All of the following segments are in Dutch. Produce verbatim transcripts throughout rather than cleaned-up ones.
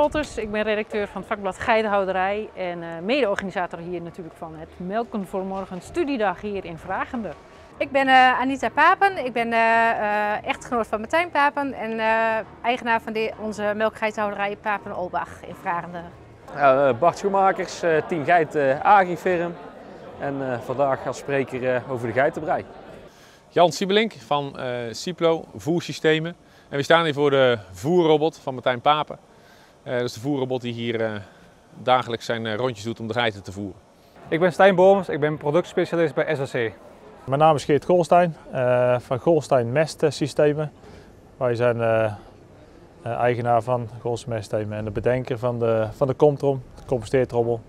Wolters, ik ben redacteur van het vakblad Geitenhouderij en uh, mede-organisator hier natuurlijk van het Melken voor Morgen studiedag hier in Vragender. Ik ben uh, Anita Papen, ik ben uh, uh, echtgenoot van Martijn Papen en uh, eigenaar van de, onze melkgeitenhouderij Papen-Olbach in Vragender. Uh, Bart Schoenmakers, uh, team Geit uh, Agrifirm en uh, vandaag als spreker uh, over de geitenbrei. Jan Siebelink van uh, Ciplo Voersystemen en we staan hier voor de voerrobot van Martijn Papen. Uh, dat is de voerrobot die hier uh, dagelijks zijn uh, rondjes doet om de geiten te voeren. Ik ben Stijn Bormers, ik ben productspecialist bij S A C. Mijn naam is Geert Golstein uh, van Golstein Mestsystemen. Wij zijn uh, uh, eigenaar van Golstein Mestsystemen en de bedenker van de, van de Comtrom, de composteertrommel,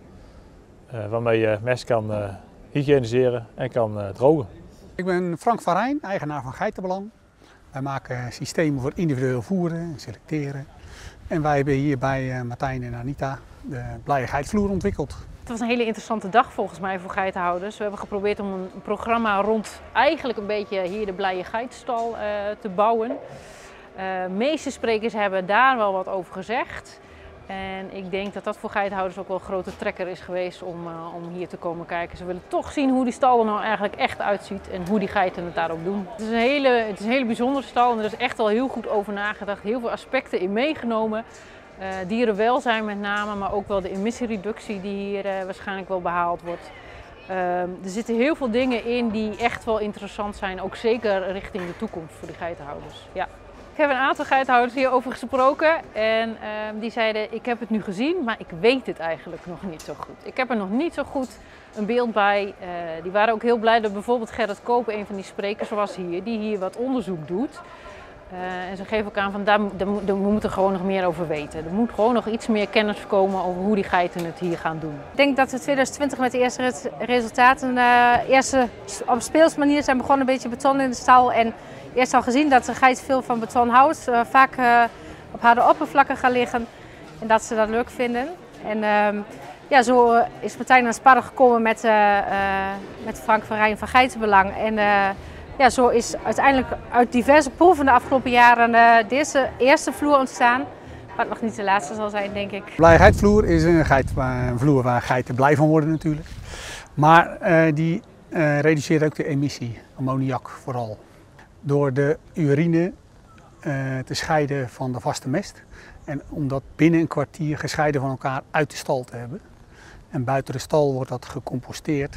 uh, waarmee je mest kan uh, hygiëniseren en kan uh, drogen. Ik ben Frank van Rijn, eigenaar van Geitenbelang. Wij maken systemen voor individueel voeren en selecteren. En wij hebben hier bij uh, Martijn en Anita de blije geitvloer ontwikkeld. Het was een hele interessante dag volgens mij voor geitenhouders. We hebben geprobeerd om een programma rond eigenlijk een beetje hier de blije geitstal uh, te bouwen. Uh, de meeste sprekers hebben daar wel wat over gezegd. En ik denk dat dat voor geitenhouders ook wel een grote trekker is geweest om, uh, om hier te komen kijken. Ze willen toch zien hoe die stal er nou eigenlijk echt uitziet en hoe die geiten het daarop doen. Het is een hele, het is een hele bijzondere stal en er is echt wel heel goed over nagedacht. Heel veel aspecten in meegenomen. Uh, dierenwelzijn met name, maar ook wel de emissiereductie die hier uh, waarschijnlijk wel behaald wordt. Uh, er zitten heel veel dingen in die echt wel interessant zijn, ook zeker richting de toekomst voor de geitenhouders. Ja. Ik heb een aantal geitenhouders hierover gesproken en uh, die zeiden ik heb het nu gezien, maar ik weet het eigenlijk nog niet zo goed. Ik heb er nog niet zo goed een beeld bij. Uh, die waren ook heel blij dat bijvoorbeeld Gerrit Koper, een van die sprekers was hier, die hier wat onderzoek doet. Uh, en ze geven ook aan van daar, daar, daar, we moeten gewoon nog meer over weten. Er moet gewoon nog iets meer kennis komen over hoe die geiten het hier gaan doen. Ik denk dat we twintig twintig met de eerste resultaten uh, eerste, op speelsmanier zijn begonnen, een beetje beton in de stal. En eerst al gezien dat de geit veel van beton houdt, uh, vaak uh, op harde oppervlakken gaan liggen en dat ze dat leuk vinden. En uh, ja, zo uh, is Martijn aan sparren gekomen met, uh, uh, met Frank van Rijn van Geitenbelang. En, uh, Ja, zo is uiteindelijk uit diverse proeven de afgelopen jaren uh, deze eerste vloer ontstaan. Wat nog niet de laatste zal zijn, denk ik. Blije geitvloer is een, geit, een vloer waar geiten blij van worden natuurlijk. Maar uh, die uh, reduceert ook de emissie, ammoniak vooral. Door de urine uh, te scheiden van de vaste mest. En om dat binnen een kwartier gescheiden van elkaar uit de stal te hebben. En buiten de stal wordt dat gecomposteerd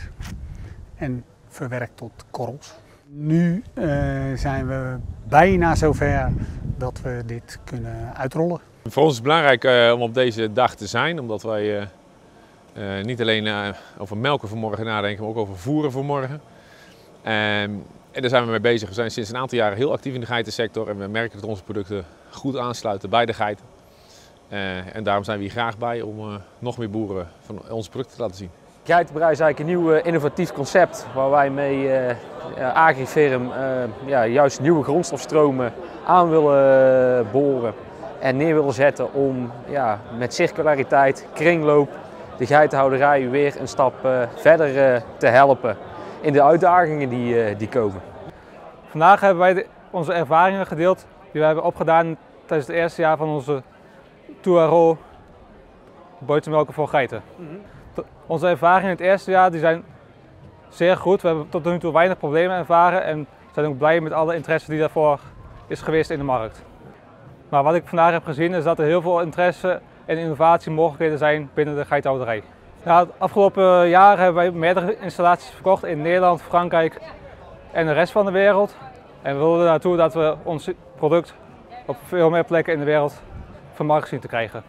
en verwerkt tot korrels. Nu uh, zijn we bijna zover dat we dit kunnen uitrollen. Voor ons is het belangrijk uh, om op deze dag te zijn, omdat wij uh, uh, niet alleen uh, over melken voor morgen nadenken, maar ook over voeren voor morgen. Um, en daar zijn we mee bezig. We zijn sinds een aantal jaren heel actief in de geitensector en we merken dat onze producten goed aansluiten bij de geiten. Uh, en daarom zijn we hier graag bij om uh, nog meer boeren van onze producten te laten zien. Geitenbrei is eigenlijk een nieuw uh, innovatief concept waar wij mee uh, uh, Agrifirm uh, ja, juist nieuwe grondstofstromen aan willen uh, boren en neer willen zetten om ja, met circulariteit, kringloop, de geitenhouderij weer een stap uh, verder uh, te helpen in de uitdagingen die, uh, die komen. Vandaag hebben wij de, onze ervaringen gedeeld die we hebben opgedaan tijdens het eerste jaar van onze Touro buitenmelken voor geiten. Mm-hmm. Onze ervaringen in het eerste jaar die zijn zeer goed. We hebben tot nu toe weinig problemen ervaren en zijn ook blij met alle interesse die daarvoor is geweest in de markt. Maar wat ik vandaag heb gezien is dat er heel veel interesse en innovatiemogelijkheden zijn binnen de geitenhouderij. Ja, het afgelopen jaar hebben wij meerdere installaties verkocht in Nederland, Frankrijk en de rest van de wereld. En we wilden naartoe dat we ons product op veel meer plekken in de wereld vermarkt zien te krijgen.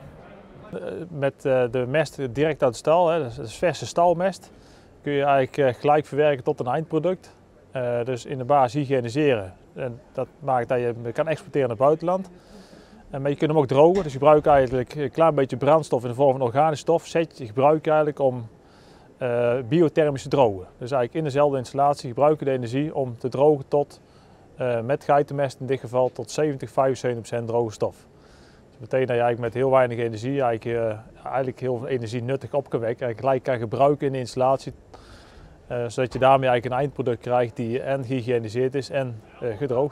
Met de mest direct uit de stal, hè, dat is verse stalmest, kun je eigenlijk gelijk verwerken tot een eindproduct. Uh, dus in de basis hygiëniseren. En dat maakt dat je hem kan exporteren naar het buitenland. Uh, maar je kunt hem ook drogen, dus je gebruikt eigenlijk een klein beetje brandstof in de vorm van organische stof. Zet je gebruik je eigenlijk om uh, biothermisch te drogen. Dus eigenlijk in dezelfde installatie gebruiken we de energie om te drogen tot, uh, met geitenmest in dit geval, tot zeventig, vijfenzeventig procent droge stof. Dat betekent dat je eigenlijk met heel weinig energie eigenlijk, uh, eigenlijk heel veel energie nuttig op kan wekken en gelijk kan gebruiken in de installatie. Uh, zodat je daarmee eigenlijk een eindproduct krijgt die en gehygiëniseerd is en uh, gedroogd.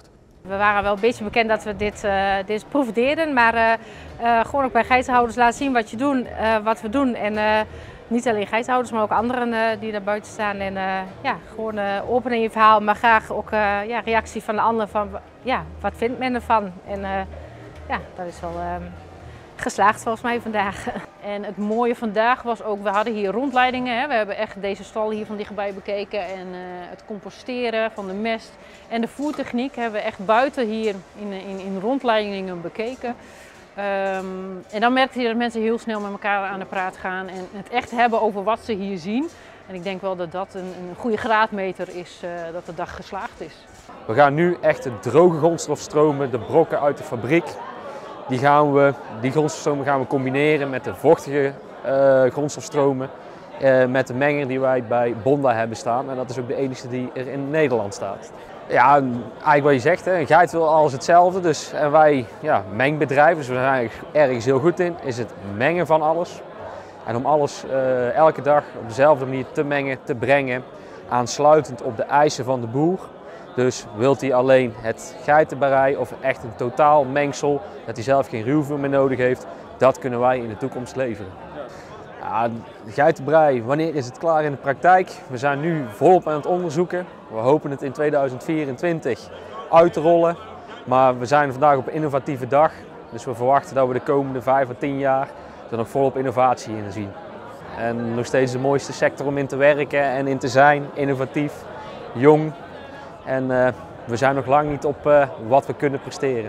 We waren wel een beetje bekend dat we dit, uh, dit proef deden, maar uh, uh, gewoon ook bij geitenhouders laten zien wat, je doen, uh, wat we doen. En uh, niet alleen geitenhouders, maar ook anderen uh, die daar buiten staan. En uh, ja, gewoon uh, openen in je verhaal, maar graag ook uh, ja, reactie van de ander van ja, wat vindt men ervan. En uh, ja, dat is wel uh, geslaagd volgens mij vandaag. En het mooie vandaag was ook, we hadden hier rondleidingen. Hè. We hebben echt deze stal hier van dichtbij bekeken en uh, het composteren van de mest en de voertechniek hebben we echt buiten hier in, in, in rondleidingen bekeken. Um, en dan merkte je dat mensen heel snel met elkaar aan de praat gaan en het echt hebben over wat ze hier zien. En ik denk wel dat dat een, een goede graadmeter is, uh, dat de dag geslaagd is. We gaan nu echt de droge grondstofstromen, de brokken uit de fabriek, die, gaan we, die grondstofstromen gaan we combineren met de vochtige uh, grondstofstromen, uh, met de menger die wij bij Bonda hebben staan. En dat is ook de enige die er in Nederland staat. Ja, eigenlijk wat je zegt, hè, een geit wil alles hetzelfde. Dus, en wij, ja, mengbedrijf, dus we zijn eigenlijk ergens heel goed in, is het mengen van alles. En om alles uh, elke dag op dezelfde manier te mengen, te brengen, aansluitend op de eisen van de boer. Dus wilt hij alleen het geitenbarij of echt een totaal mengsel, dat hij zelf geen ruwvoer meer nodig heeft, dat kunnen wij in de toekomst leveren. Ja, de geitenbrei, wanneer is het klaar in de praktijk? We zijn nu volop aan het onderzoeken. We hopen het in tweeduizend vierentwintig uit te rollen. Maar we zijn vandaag op een innovatieve dag. Dus we verwachten dat we de komende vijf à tien jaar er nog volop innovatie in zien. En nog steeds de mooiste sector om in te werken en in te zijn. Innovatief, jong. En uh, we zijn nog lang niet op uh, wat we kunnen presteren.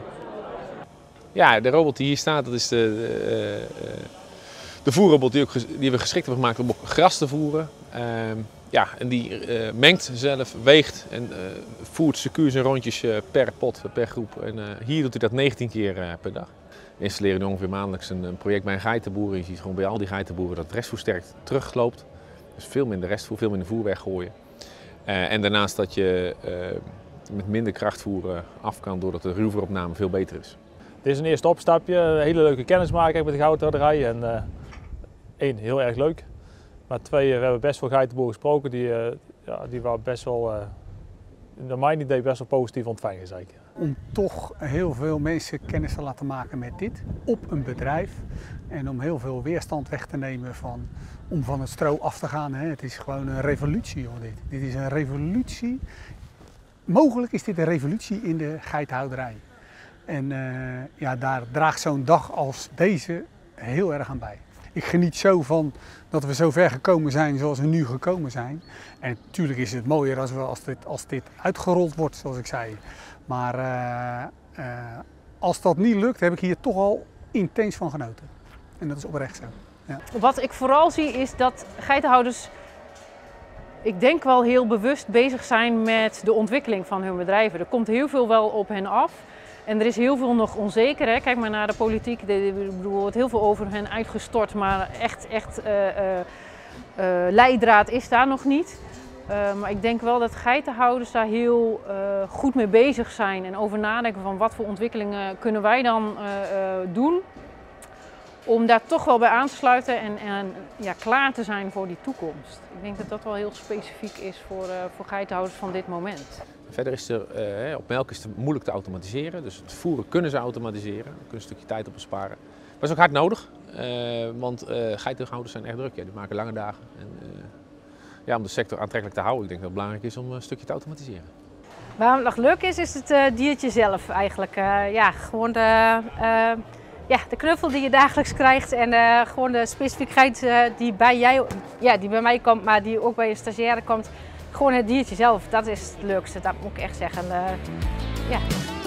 Ja, de robot die hier staat, dat is de... de uh, uh, De voerrobot die, ook, die we geschikt hebben gemaakt om ook gras te voeren. Uh, ja, en die uh, mengt zelf, weegt en uh, voert secuur zijn rondjes uh, per pot, per groep. En uh, hier doet hij dat negentien keer uh, per dag. We installeren nu ongeveer maandelijks een, een project bij een geitenboer. Je ziet gewoon bij al die geitenboeren dat het restvoer sterk terugloopt. Dus veel minder restvoer, veel minder voer weggooien. Uh, en daarnaast dat je uh, met minder krachtvoer uh, af kan doordat de ruwvoeropname veel beter is. Dit is een eerste opstapje, een hele leuke kennismaking met de geitenhouderij. En, uh, één, heel erg leuk. Maar twee, we hebben best veel geitenboeren gesproken die, uh, ja, die waren best wel, uh, naar mijn idee, best wel positief ontvangen. Zeker. Om toch heel veel mensen kennis te laten maken met dit op een bedrijf. En om heel veel weerstand weg te nemen van, om van het stro af te gaan. Hè. Het is gewoon een revolutie hoor, dit. Dit is een revolutie. Mogelijk is dit een revolutie in de geitenhouderij. En uh, ja, daar draagt zo'n dag als deze heel erg aan bij. Ik geniet zo van dat we zo ver gekomen zijn zoals we nu gekomen zijn. En natuurlijk is het mooier als, we, als, dit, als dit uitgerold wordt, zoals ik zei. Maar uh, uh, als dat niet lukt, heb ik hier toch al intens van genoten. En dat is oprecht zo. Ja. Wat ik vooral zie is dat geitenhouders, ik denk wel heel bewust bezig zijn met de ontwikkeling van hun bedrijven. Er komt heel veel wel op hen af. En er is heel veel nog onzeker. Hè? Kijk maar naar de politiek. Ik bedoel, er wordt heel veel over hen uitgestort, maar echt, echt uh, uh, uh, leidraad is daar nog niet. Uh, maar ik denk wel dat geitenhouders daar heel uh, goed mee bezig zijn en over nadenken van wat voor ontwikkelingen kunnen wij dan uh, uh, doen. Om daar toch wel bij aan te sluiten en, en ja, klaar te zijn voor die toekomst. Ik denk dat dat wel heel specifiek is voor, uh, voor geitenhouders van dit moment. Verder is er, uh, op melk is het moeilijk te automatiseren, dus het voeren kunnen ze automatiseren. Daar kunnen ze een stukje tijd op besparen. Maar dat is ook hard nodig, uh, want uh, geitenhouders zijn echt druk. Ja, die maken lange dagen. En, uh, ja, om de sector aantrekkelijk te houden, ik denk dat het belangrijk is om een stukje te automatiseren. Waarom het nog leuk is, is het uh, diertje zelf eigenlijk. Uh, ja, gewoon de, uh, ja, de knuffel die je dagelijks krijgt en uh, gewoon de specifiekheid uh, die, bij jij, ja, die bij mij komt, maar die ook bij je stagiaire komt. Gewoon het diertje zelf, dat is het leukste, dat moet ik echt zeggen. Uh, ja.